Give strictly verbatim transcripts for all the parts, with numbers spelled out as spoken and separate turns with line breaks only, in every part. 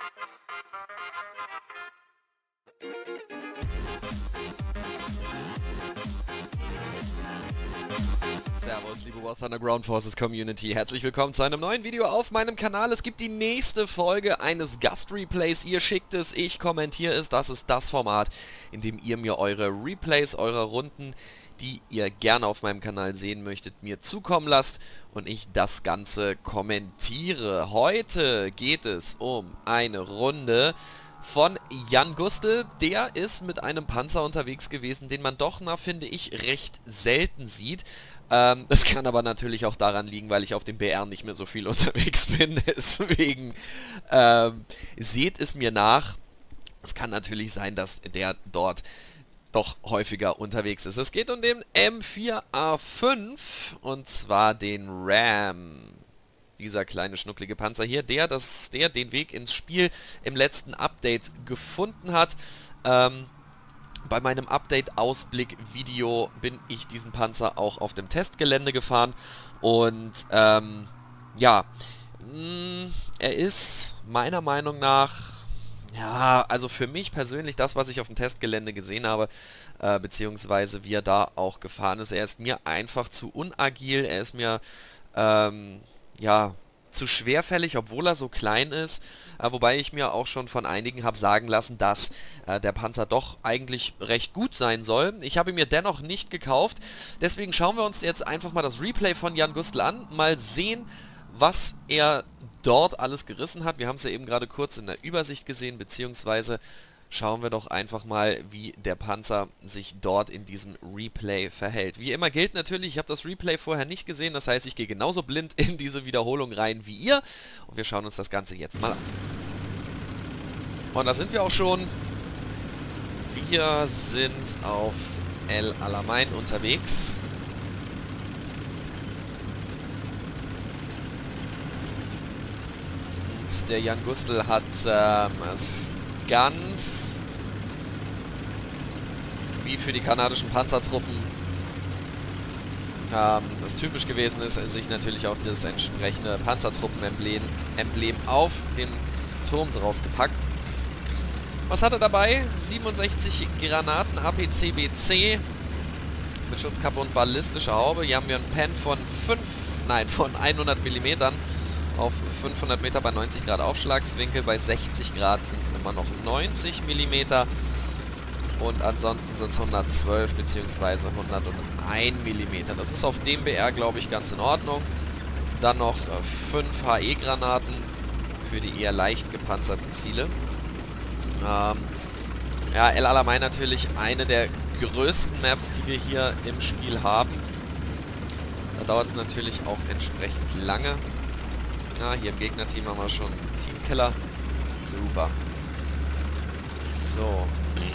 Servus, liebe War Thunder Ground Forces Community. Herzlich willkommen zu einem neuen Video auf meinem Kanal. Es gibt die nächste Folge eines Gast-Replays. Ihr schickt es, ich kommentiere es. Das ist das Format, in dem ihr mir eure Replays, eure Runden, die ihr gerne auf meinem Kanal sehen möchtet, mir zukommen lasst und ich das Ganze kommentiere. Heute geht es um eine Runde von Jan Gustl. Der ist mit einem Panzer unterwegs gewesen, den man doch, na, finde ich, recht selten sieht. Ähm, das kann aber natürlich auch daran liegen, weil ich auf dem B R nicht mehr so viel unterwegs bin. Deswegen ähm, seht es mir nach. Es kann natürlich sein, dass der dort doch häufiger unterwegs ist. Es geht um den M vier A fünf und zwar den Ram. Dieser kleine schnucklige Panzer hier, der, das, der den Weg ins Spiel im letzten Update gefunden hat. Ähm, bei meinem Update-Ausblick-Video bin ich diesen Panzer auch auf dem Testgelände gefahren. Und ähm, ja, mh, er ist meiner Meinung nach, ja, also für mich persönlich das, was ich auf dem Testgelände gesehen habe, äh, beziehungsweise wie er da auch gefahren ist, er ist mir einfach zu unagil, er ist mir, ähm, ja, zu schwerfällig, obwohl er so klein ist, äh, wobei ich mir auch schon von einigen habe sagen lassen, dass äh, der Panzer doch eigentlich recht gut sein soll. Ich habe ihn mir dennoch nicht gekauft, deswegen schauen wir uns jetzt einfach mal das Replay von Jan Gustl an, mal sehen, was er dort alles gerissen hat. Wir haben es ja eben gerade kurz in der Übersicht gesehen, beziehungsweise schauen wir doch einfach mal, wie der Panzer sich dort in diesem Replay verhält. Wie immer gilt natürlich, ich habe das Replay vorher nicht gesehen, das heißt, ich gehe genauso blind in diese Wiederholung rein wie ihr. Und wir schauen uns das Ganze jetzt mal an. Und da sind wir auch schon. Wir sind auf El Alamein unterwegs. Und der Jan Gustl hat ähm, es ganz wie für die kanadischen Panzertruppen ähm, das typisch gewesen ist, sich natürlich auch das entsprechende Panzertruppenemblem Emblem auf den Turm drauf gepackt. Was hat er dabei? siebenundsechzig Granaten A P C B C mit Schutzkappe und ballistischer Haube. Hier haben wir einen Pen von fünf, nein, von hundert Millimeter auf fünfhundert Meter bei neunzig Grad Aufschlagswinkel. Bei sechzig Grad sind es immer noch neunzig Millimeter. Und ansonsten sind es hundertzwölf bzw. hunderteins Millimeter. Das ist auf dem B R, glaube ich, ganz in Ordnung. Dann noch äh, fünf H E-Granaten für die eher leicht gepanzerten Ziele. Ähm, ja, El Alamein natürlich eine der größten Maps, die wir hier im Spiel haben. Da dauert es natürlich auch entsprechend lange. Ja, hier im Gegnerteam haben wir schon einen Teamkiller. Super. So.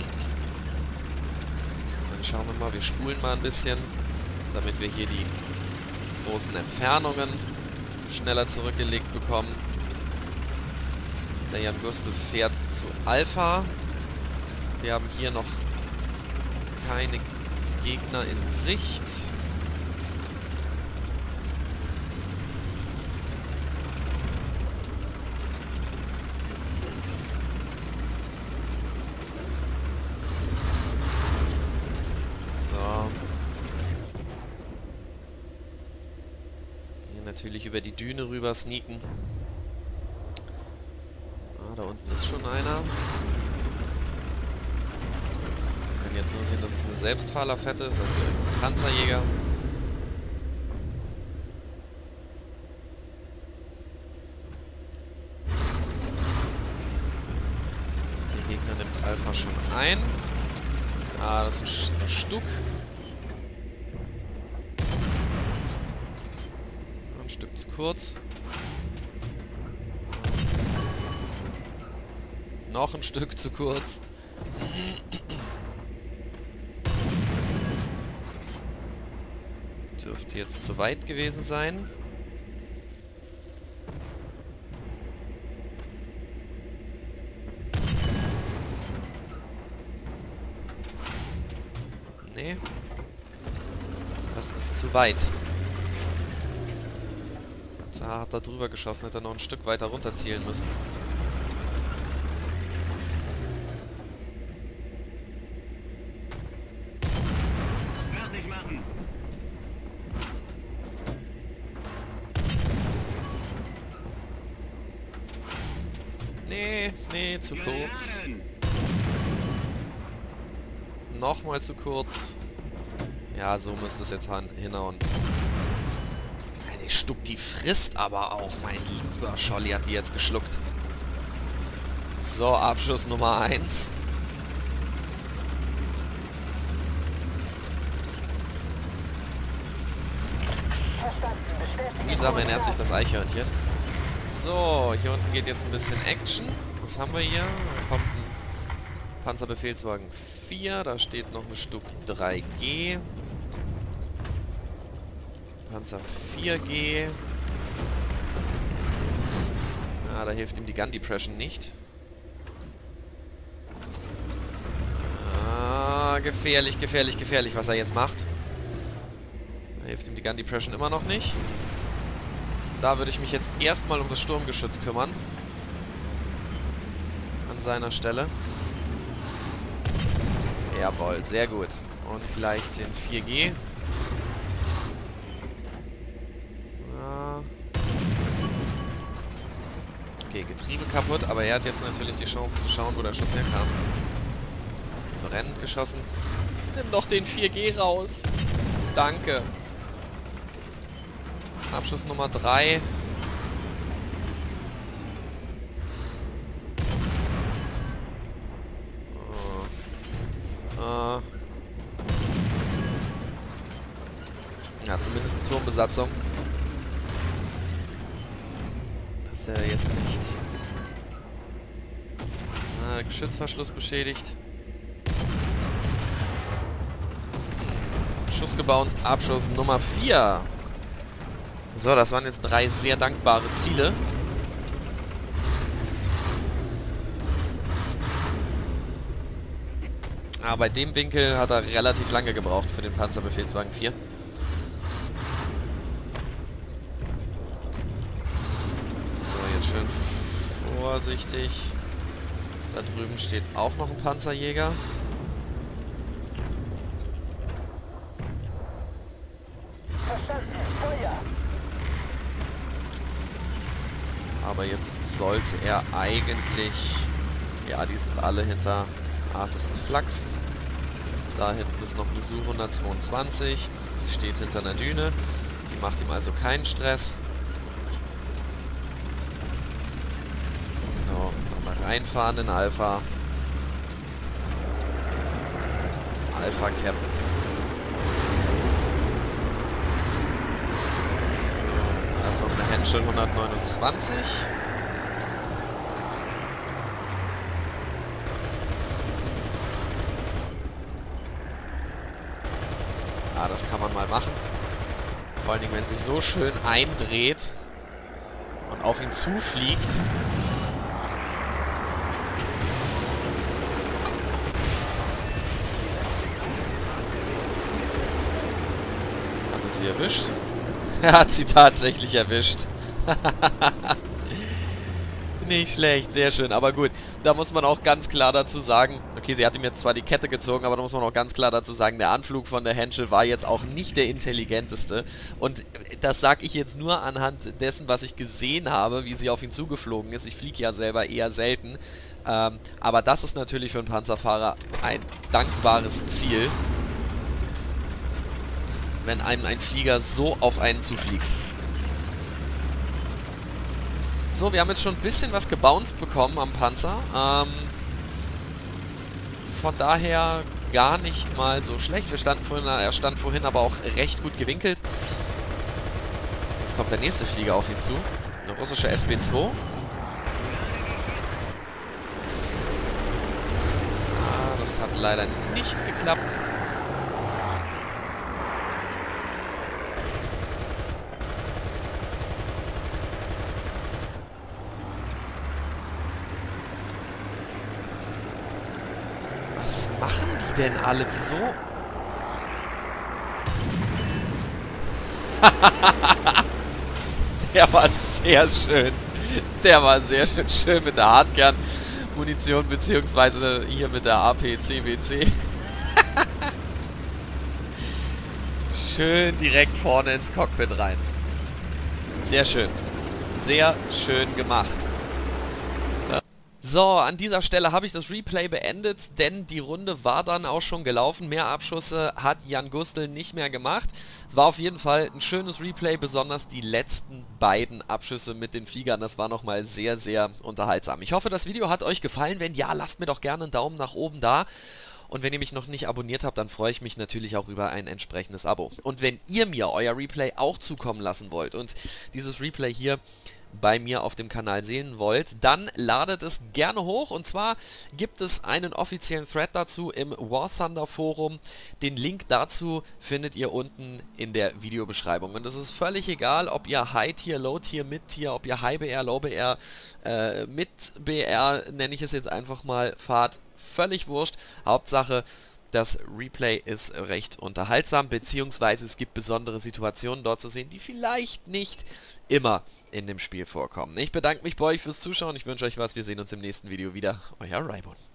Dann schauen wir mal, wir spulen mal ein bisschen, damit wir hier die großen Entfernungen schneller zurückgelegt bekommen. Der Jan Gustl fährt zu Alpha. Wir haben hier noch keine Gegner in Sicht. Natürlich über die Düne rüber sneaken. Ah, da unten ist schon einer. Ich kann jetzt nur sehen, dass es eine Selbstfahrerfette ist, also ein Panzerjäger. Der Gegner nimmt Alpha schon ein. Ah, das ist ein Stuck. Stück zu kurz. Noch ein Stück zu kurz. Das dürfte jetzt zu weit gewesen sein. Nee. Das ist zu weit. Da hat er drüber geschossen, hätte er noch ein Stück weiter runter zielen müssen. Nee, nee, zu kurz. Nochmal zu kurz. Ja, so müsste es jetzt hinhauen. Die Stuck, die frisst aber auch. Mein lieber Scholli hat die jetzt geschluckt. So, Abschuss Nummer eins. Mühsam ernährt sich das Eichhörnchen. So, hier unten geht jetzt ein bisschen Action. Was haben wir hier? Da kommt ein Panzerbefehlswagen vier. Da steht noch eine Stuck drei G. Panzer vier G. Ah, da hilft ihm die Gun Depression nicht. Ah, gefährlich, gefährlich, gefährlich, was er jetzt macht. Da hilft ihm die Gun Depression immer noch nicht. Da würde ich mich jetzt erstmal um das Sturmgeschütz kümmern. An seiner Stelle. Jawohl, sehr gut. Und gleich den vier G. Okay, Getriebe kaputt, aber er hat jetzt natürlich die Chance zu schauen, wo der Schuss herkam. Brennend geschossen. Nimm doch den vier G raus. Danke. Abschuss Nummer drei. Oh. Oh. Ja, zumindest die Turmbesatzung. Das ist ja jetzt nicht. Ah, Geschützverschluss beschädigt. Schuss gebounced, Abschuss Nummer vier. So, das waren jetzt drei sehr dankbare Ziele. Aber bei dem Winkel hat er relativ lange gebraucht für den Panzerbefehlswagen vier. So, jetzt schön vorsichtig. Da drüben steht auch noch ein Panzerjäger. Aber jetzt sollte er eigentlich... Ja, die sind alle hinter Artist Flux. Da hinten ist noch eine Su hundertzweiundzwanzig. Die steht hinter einer Düne. Die macht ihm also keinen Stress. So, nochmal reinfahren in Alpha. Alpha Cap. Da ist noch eine Henschel hundertneunundzwanzig. Ah, das kann man mal machen. Vor allen Dingen, wenn sie so schön eindreht und auf ihn zufliegt. Hat er sie erwischt? Er hat sie tatsächlich erwischt. Nicht schlecht, sehr schön. Aber gut, da muss man auch ganz klar dazu sagen, okay, sie hat ihm jetzt zwar die Kette gezogen, aber da muss man auch ganz klar dazu sagen, der Anflug von der Henschel war jetzt auch nicht der intelligenteste. Und das sage ich jetzt nur anhand dessen, was ich gesehen habe, wie sie auf ihn zugeflogen ist. Ich fliege ja selber eher selten. Ähm, aber das ist natürlich für einen Panzerfahrer ein dankbares Ziel, wenn einem ein Flieger so auf einen zufliegt. So, wir haben jetzt schon ein bisschen was gebounced bekommen am Panzer. Ähm, von daher gar nicht mal so schlecht. Wir standen vorhin, er stand vorhin aber auch recht gut gewinkelt. Jetzt kommt der nächste Flieger auf ihn zu. Eine russische S B zwei. Ah, das hat leider nicht geklappt. Was machen die denn alle? Wieso? Der war sehr schön. Der war sehr schön. Schön mit der Hartkern-Munition, beziehungsweise hier mit der A P C B C. Schön direkt vorne ins Cockpit rein. Sehr schön. Sehr schön gemacht. So, an dieser Stelle habe ich das Replay beendet, denn die Runde war dann auch schon gelaufen. Mehr Abschüsse hat Jan Gustl nicht mehr gemacht. Es war auf jeden Fall ein schönes Replay, besonders die letzten beiden Abschüsse mit den Fliegern. Das war nochmal sehr, sehr unterhaltsam. Ich hoffe, das Video hat euch gefallen. Wenn ja, lasst mir doch gerne einen Daumen nach oben da. Und wenn ihr mich noch nicht abonniert habt, dann freue ich mich natürlich auch über ein entsprechendes Abo. Und wenn ihr mir euer Replay auch zukommen lassen wollt und dieses Replay hier bei mir auf dem Kanal sehen wollt, dann ladet es gerne hoch. Und zwar gibt es einen offiziellen Thread dazu im War Thunder Forum. Den Link dazu findet ihr unten in der Videobeschreibung. Und es ist völlig egal, ob ihr High-Tier, Low-Tier, Mid-Tier, ob ihr High-B R, Low-B R, äh, mit B R, nenne ich es jetzt einfach mal, fahrt. Völlig wurscht. Hauptsache, das Replay ist recht unterhaltsam, beziehungsweise es gibt besondere Situationen dort zu sehen, die vielleicht nicht immer in dem Spiel vorkommen. Ich bedanke mich bei euch fürs Zuschauen, ich wünsche euch was, wir sehen uns im nächsten Video wieder. Euer Raibon.